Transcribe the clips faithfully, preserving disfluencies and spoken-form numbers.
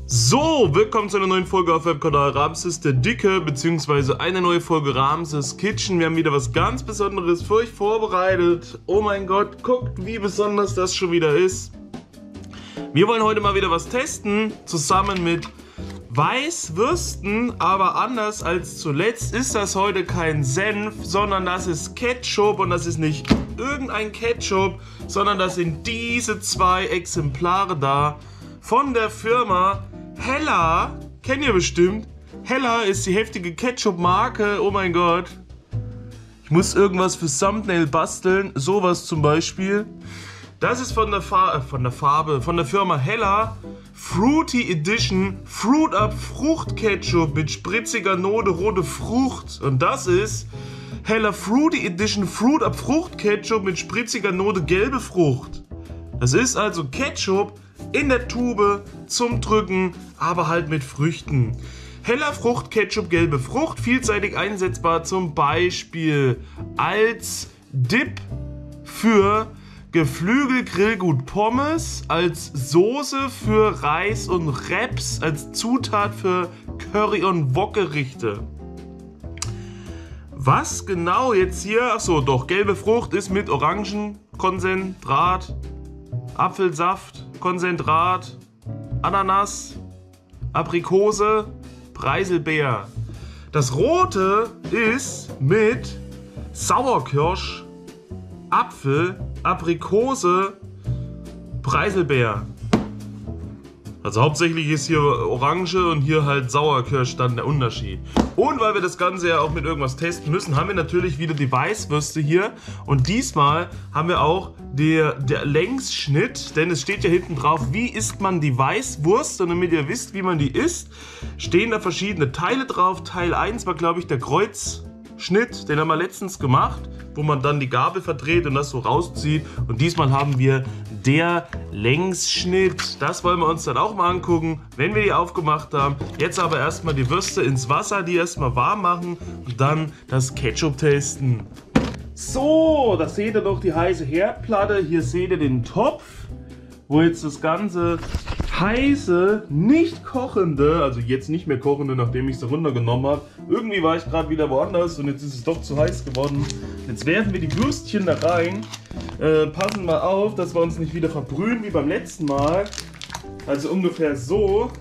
So, willkommen zu einer neuen Folge auf dem Kanal Ramses der Dicke, beziehungsweise eine neue Folge Ramses Kitchen. Wir haben wieder was ganz Besonderes für euch vorbereitet. Oh mein Gott, guckt, wie besonders das schon wieder ist. Wir wollen heute mal wieder was testen, zusammen mit Weißwürsten, aber anders als zuletzt ist das heute kein Senf, sondern das ist Ketchup, und das ist nicht irgendein Ketchup, sondern das sind diese zwei Exemplare da von der Firma Hella. Kennt ihr bestimmt. Hella ist die heftige Ketchup-Marke. Oh mein Gott. Ich muss irgendwas für Thumbnail basteln. Sowas zum Beispiel. Das ist von der, Fa äh, von der Farbe, von der Firma Hella. Fruity Edition Fruit Up Frucht Ketchup mit spritziger Note rote Frucht. Und das ist Hella Fruity Edition Fruit Up Frucht Ketchup mit spritziger Note gelbe Frucht. Das ist also Ketchup in der Tube zum Drücken, aber halt mit Früchten. Heller Frucht Ketchup gelbe Frucht, vielseitig einsetzbar, zum Beispiel als Dip für Geflügel Grillgut Pommes, als Soße für Reis und Wraps, als Zutat für Curry- und Wok-Gerichte. Was genau jetzt hier? Achso, doch, gelbe Frucht ist mit Orangenkonzentrat, Apfelsaft, Konzentrat, Ananas, Aprikose, Preiselbeer. Das rote ist mit Sauerkirsch, Apfel, Aprikose, Preiselbeer. Also hauptsächlich ist hier Orange und hier halt Sauerkirsch dann der Unterschied. Und weil wir das Ganze ja auch mit irgendwas testen müssen, haben wir natürlich wieder die Weißwürste hier. Und diesmal haben wir auch der, der Längsschnitt, denn es steht ja hinten drauf, wie isst man die Weißwurst. Und damit ihr wisst, wie man die isst, stehen da verschiedene Teile drauf. Teil eins war, glaube ich, der Kreuzschnitt, den haben wir letztens gemacht, wo man dann die Gabel verdreht und das so rauszieht. Und diesmal haben wir der Längsschnitt. Das wollen wir uns dann auch mal angucken, wenn wir die aufgemacht haben. Jetzt aber erstmal die Würste ins Wasser, die erstmal warm machen und dann das Ketchup testen. So, da seht ihr doch die heiße Herdplatte. Hier seht ihr den Topf, wo jetzt das ganze heiße, nicht kochende, also jetzt nicht mehr kochende, nachdem ich es runtergenommen habe. Irgendwie war ich gerade wieder woanders und jetzt ist es doch zu heiß geworden. Jetzt werfen wir die Würstchen da rein. Äh, passen mal auf, dass wir uns nicht wieder verbrühen wie beim letzten Mal. Also ungefähr so.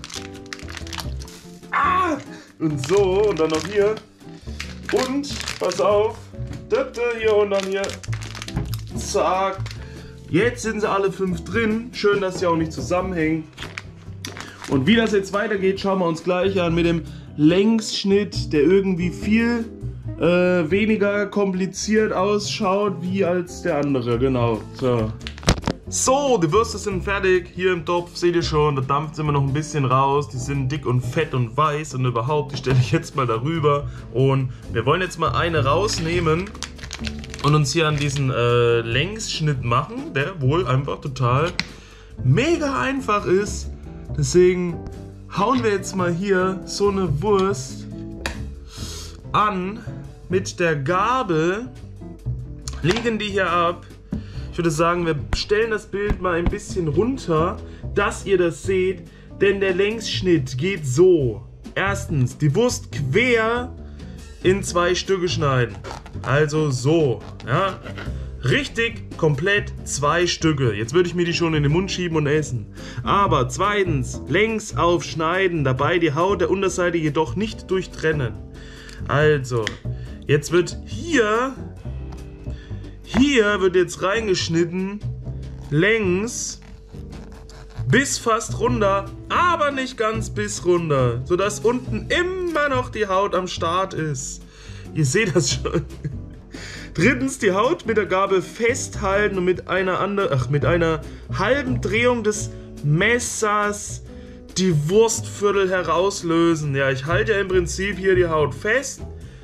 Ah! Und so und dann noch hier. Und, pass auf, hier und dann hier. Zack. Jetzt sind sie alle fünf drin. Schön, dass sie auch nicht zusammenhängen. Und wie das jetzt weitergeht, schauen wir uns gleich an mit dem Längsschnitt, der irgendwie viel äh, weniger kompliziert ausschaut wie als der andere. Genau. So. So, die Würste sind fertig. Hier im Topf seht ihr schon, da dampft immer noch ein bisschen raus. Die sind dick und fett und weiß und überhaupt, die stelle ich jetzt mal darüber. Und wir wollen jetzt mal eine rausnehmen und uns hier an diesen äh, Längsschnitt machen, der wohl einfach total mega einfach ist. Deswegen hauen wir jetzt mal hier so eine Wurst an mit der Gabel, legen die hier ab. Ich würde sagen, wir stellen das Bild mal ein bisschen runter, dass ihr das seht, denn der Längsschnitt geht so. Erstens, die Wurst quer in zwei Stücke schneiden. Also so, ja. Richtig, komplett zwei Stücke. Jetzt würde ich mir die schon in den Mund schieben und essen. Aber zweitens, längs aufschneiden, dabei die Haut der Unterseite jedoch nicht durchtrennen. Also, jetzt wird hier, hier wird jetzt reingeschnitten, längs bis fast runter, aber nicht ganz bis runter, sodass unten immer noch die Haut am Start ist. Ihr seht das schon. Drittens, die Haut mit der Gabel festhalten und mit einer, andre, ach, mit einer halben Drehung des Messers die Wurstviertel herauslösen. Ja, ich halte ja im Prinzip hier die Haut fest.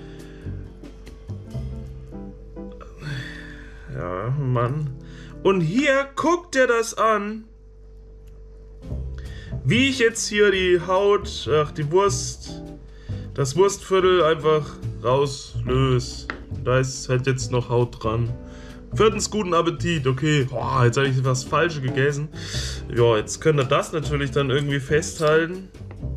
Ja, Mann. Und hier guckt ihr das an, wie ich jetzt hier die Haut, ach, die Wurst, das Wurstviertel einfach rauslöse. Da ist halt jetzt noch Haut dran. Viertens, guten Appetit. Okay, boah, jetzt habe ich was Falsches gegessen. Ja, jetzt könnt ihr das natürlich dann irgendwie festhalten.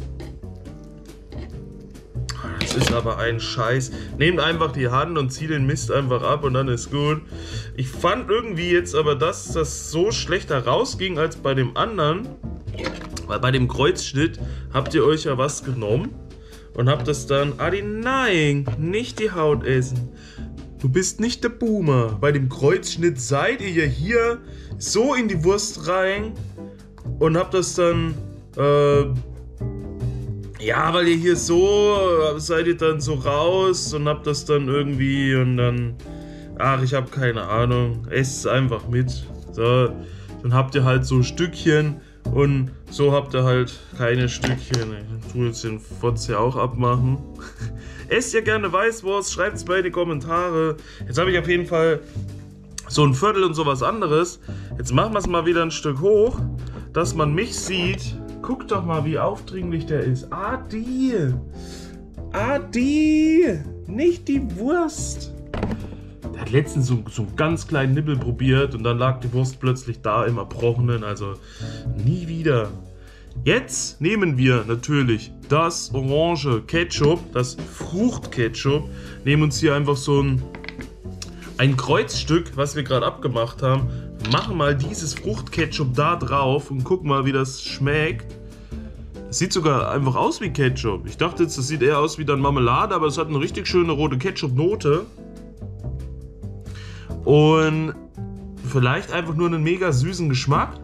Das ist aber ein Scheiß. Nehmt einfach die Hand und zieht den Mist einfach ab und dann ist gut. Ich fand irgendwie jetzt aber, dass das so schlechter rausging als bei dem anderen. Weil bei dem Kreuzschnitt habt ihr euch ja was genommen und habt das dann... Adi, nein, nicht die Haut essen. Du bist nicht der Boomer. Bei dem Kreuzschnitt seid ihr ja hier so in die Wurst rein und habt das dann... Äh, ja, weil ihr hier so... Seid ihr dann so raus und habt das dann irgendwie und dann... Ach, ich habe keine Ahnung. Esst es einfach mit. So, dann habt ihr halt so Stückchen und so habt ihr halt keine Stückchen. Ich tue jetzt den Fotz hier auch abmachen. Esst ihr gerne Weißwurst? Schreibt es mal in die Kommentare. Jetzt habe ich auf jeden Fall so ein Viertel und sowas anderes. Jetzt machen wir es mal wieder ein Stück hoch, dass man mich sieht. Guckt doch mal, wie aufdringlich der ist. Adi! Adi! Nicht die Wurst! Der hat letztens so, so einen ganz kleinen Nippel probiert und dann lag die Wurst plötzlich da im Erbrochenen. Also nie wieder. Jetzt nehmen wir natürlich das orange Ketchup, das Fruchtketchup. Nehmen uns hier einfach so ein, ein Kreuzstück, was wir gerade abgemacht haben. Machen mal dieses Fruchtketchup da drauf und gucken mal, wie das schmeckt. Es sieht sogar einfach aus wie Ketchup. Ich dachte jetzt, das sieht eher aus wie dann Marmelade, aber es hat eine richtig schöne rote Ketchup-Note. Und vielleicht einfach nur einen mega süßen Geschmack.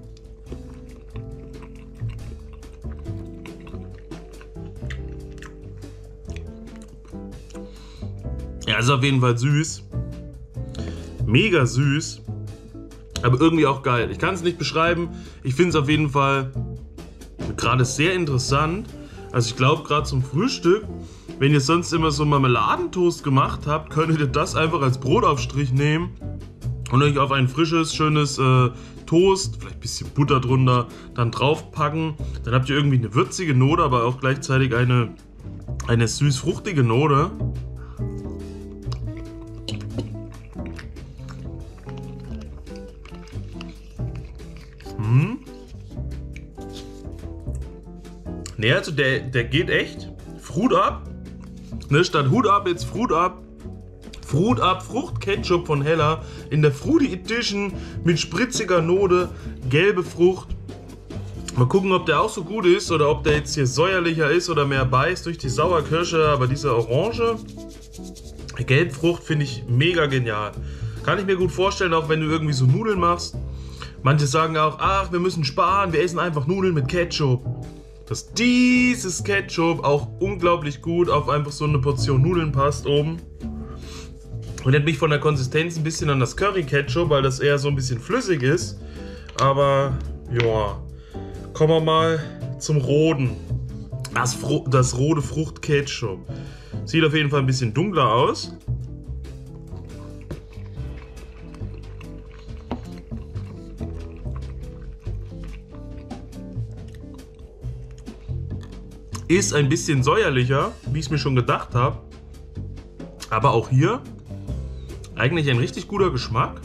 Ja, ist auf jeden Fall süß. Mega süß. Aber irgendwie auch geil. Ich kann es nicht beschreiben. Ich finde es auf jeden Fall gerade sehr interessant. Also ich glaube gerade zum Frühstück, wenn ihr sonst immer so Marmeladentoast gemacht habt, könntet ihr das einfach als Brotaufstrich nehmen und euch auf ein frisches, schönes äh, Toast, vielleicht ein bisschen Butter drunter, dann draufpacken. Dann habt ihr irgendwie eine würzige Note, aber auch gleichzeitig eine, eine süß-fruchtige Note. Hm. Ne, also der, der geht echt. Fruit ab. Ne, statt Hut ab jetzt Fruit ab. Fruit ab, Fruchtketchup von Hella in der Fruity Edition mit spritziger Note, gelbe Frucht. Mal gucken, ob der auch so gut ist oder ob der jetzt hier säuerlicher ist oder mehr beißt durch die Sauerkirsche. Aber diese Orange, Gelbfrucht finde ich mega genial. Kann ich mir gut vorstellen, auch wenn du irgendwie so Nudeln machst. Manche sagen auch, ach, wir müssen sparen, wir essen einfach Nudeln mit Ketchup. Dass dieses Ketchup auch unglaublich gut auf einfach so eine Portion Nudeln passt oben. Erinnert mich von der Konsistenz ein bisschen an das Curry-Ketchup, weil das eher so ein bisschen flüssig ist. Aber, ja, kommen wir mal zum Roten. Das, Fru das rote Frucht-Ketchup. Sieht auf jeden Fall ein bisschen dunkler aus. Ist ein bisschen säuerlicher, wie ich es mir schon gedacht habe. Aber auch hier eigentlich ein richtig guter Geschmack.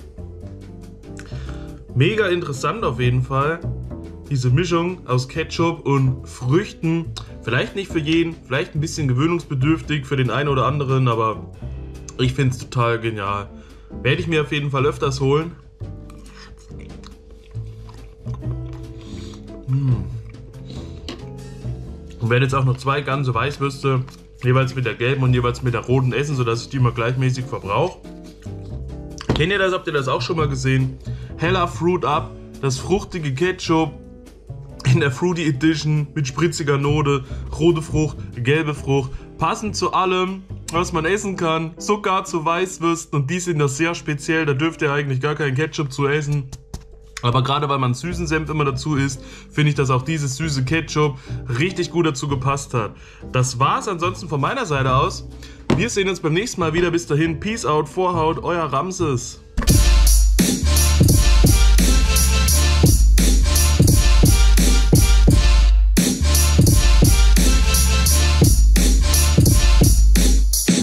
Mega interessant auf jeden Fall. Diese Mischung aus Ketchup und Früchten. Vielleicht nicht für jeden, vielleicht ein bisschen gewöhnungsbedürftig für den einen oder anderen, aber ich finde es total genial. Werde ich mir auf jeden Fall öfters holen. Mmh. Und werde jetzt auch noch zwei ganze Weißwürste, jeweils mit der gelben und jeweils mit der roten essen, sodass ich die mal gleichmäßig verbrauche. Kennt ihr das? Habt ihr das auch schon mal gesehen? Hella Fruit Up, das fruchtige Ketchup in der Fruity Edition mit spritziger Note, rote Frucht, gelbe Frucht, passend zu allem, was man essen kann, sogar zu Weißwürsten, und die sind das sehr speziell, da dürft ihr eigentlich gar keinen Ketchup zu essen. Aber gerade weil man süßen Senf immer dazu isst, finde ich, dass auch dieses süße Ketchup richtig gut dazu gepasst hat. Das war's ansonsten von meiner Seite aus. Wir sehen uns beim nächsten Mal wieder. Bis dahin, Peace out, Vorhaut, euer Ramses.